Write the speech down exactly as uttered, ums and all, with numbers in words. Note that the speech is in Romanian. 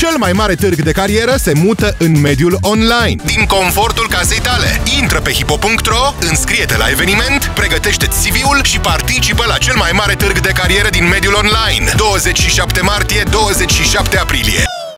Cel mai mare târg de carieră se mută în mediul online. Din confortul casei tale. Intră pe hipo punct ro, înscrie-te la eveniment, pregătește-ți C V-ul și participă la cel mai mare târg de carieră din mediul online. douăzeci și șapte martie - douăzeci și șapte aprilie.